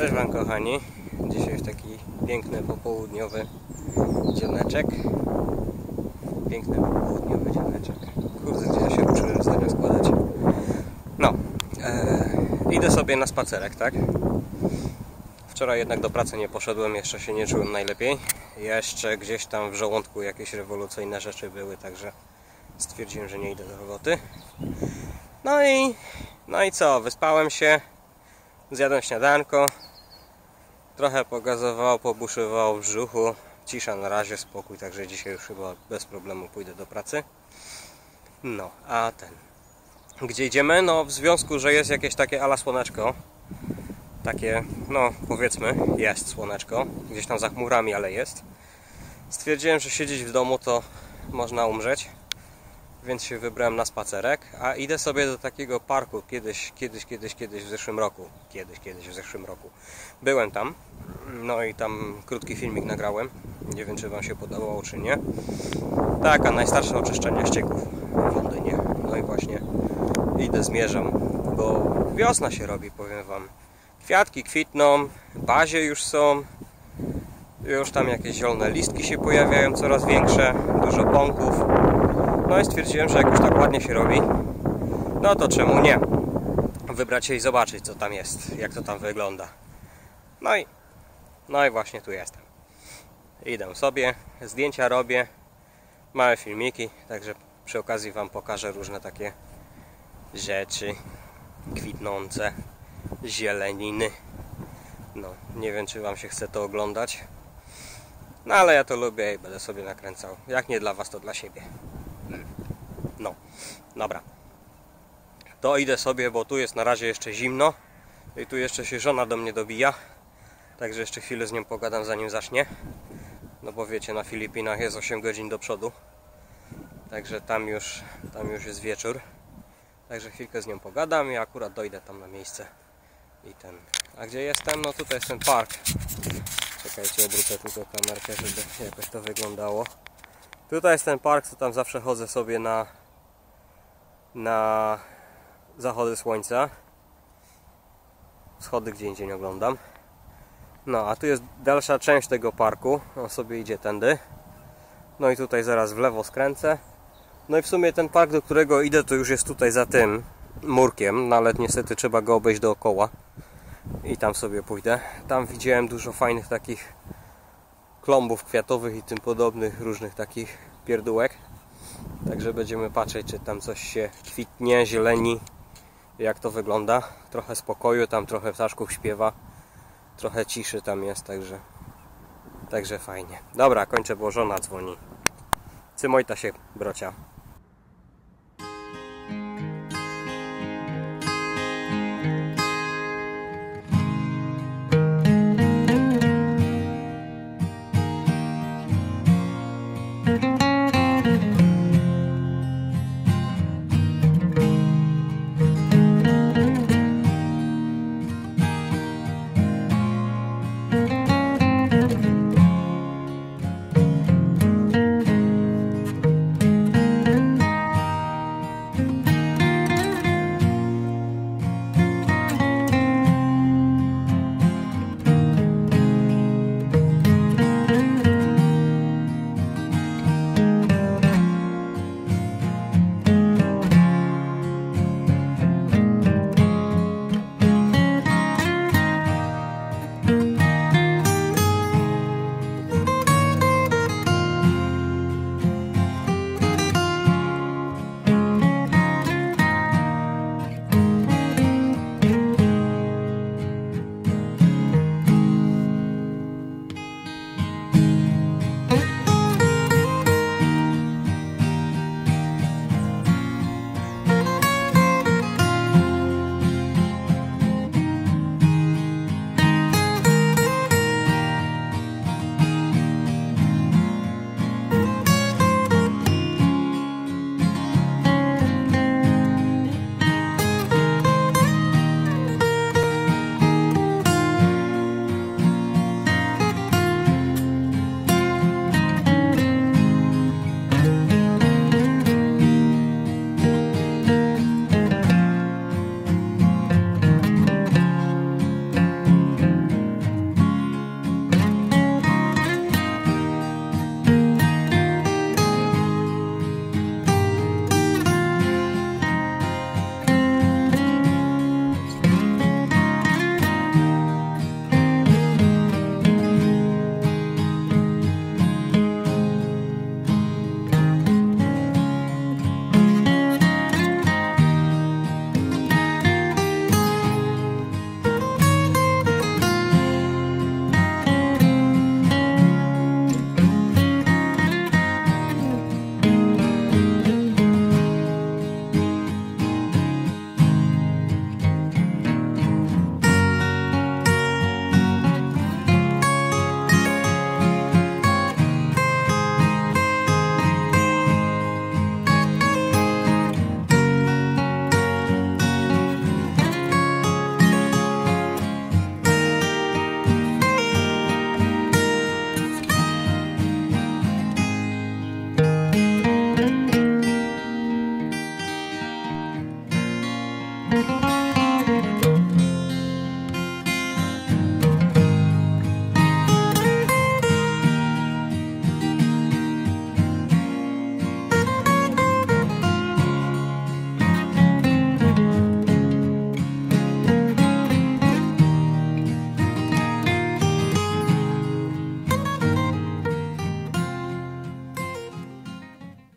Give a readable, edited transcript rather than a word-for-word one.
Cześć Wam kochani, dzisiaj jest taki piękny popołudniowy dzioneczek. Piękny popołudniowy dzioneczek. Kurde, gdzie ja się uczyłem zdania składać. No, idę sobie na spacerek, tak? Wczoraj jednak do pracy nie poszedłem, jeszcze się nie czułem najlepiej. Jeszcze gdzieś tam w żołądku jakieś rewolucyjne rzeczy były, także stwierdziłem, że nie idę do roboty. No i co, wyspałem się, zjadłem śniadanko, trochę pogazowało, pobuszywało w brzuchu, cisza na razie, spokój, także dzisiaj już chyba bez problemu pójdę do pracy. No, a gdzie idziemy? No, w związku, że jest jakieś takie ala słoneczko, takie, no powiedzmy, jest słoneczko, gdzieś tam za chmurami, ale jest. Stwierdziłem, że siedzieć w domu to można umrzeć, więc się wybrałem na spacerek, a idę sobie do takiego parku kiedyś w zeszłym roku. Kiedyś w zeszłym roku. Byłem tam, no i tam krótki filmik nagrałem. Nie wiem, czy Wam się podobało, czy nie. Taka najstarsza oczyszczalnia ścieków w Londynie. No i właśnie zmierzam, bo wiosna się robi, powiem Wam. Kwiatki kwitną, bazie już są. Już tam jakieś zielone listki się pojawiają, coraz większe, dużo bąków. No i stwierdziłem, że jak już tak ładnie się robi, no to czemu nie? Wybrać się i zobaczyć, co tam jest, jak to tam wygląda. No i właśnie tu jestem. Idę sobie, zdjęcia robię, małe filmiki, także przy okazji Wam pokażę różne takie rzeczy kwitnące, zieleniny. No, nie wiem, czy Wam się chce to oglądać. No ale ja to lubię i będę sobie nakręcał. Jak nie dla Was, to dla siebie. No, dobra. To idę sobie, bo tu jest na razie jeszcze zimno. I tu jeszcze się żona do mnie dobija. Także jeszcze chwilę z nią pogadam, zanim zacznie. No bo wiecie, na Filipinach jest 8 godzin do przodu. Także tam już jest wieczór. Także chwilkę z nią pogadam i akurat dojdę tam na miejsce. A gdzie jestem? No tutaj jest ten park. Czekajcie, obrócę tylko kamerkę, żeby jakoś to wyglądało. Tutaj jest ten park, co tam zawsze chodzę sobie na zachody słońca. Wschody gdzie indziej nie oglądam. No, a tu jest dalsza część tego parku. On sobie idzie tędy. No i tutaj zaraz w lewo skręcę. No i w sumie ten park, do którego idę, to już jest tutaj za tym murkiem. No ale niestety trzeba go obejść dookoła. I tam sobie pójdę. Tam widziałem dużo fajnych takich klombów kwiatowych i tym podobnych różnych takich pierdółek. Także będziemy patrzeć, czy tam coś się kwitnie, zieleni, jak to wygląda. Trochę spokoju, tam trochę ptaszków śpiewa, trochę ciszy tam jest, także fajnie. Dobra, kończę, bo żona dzwoni. Cymojta się, brocia.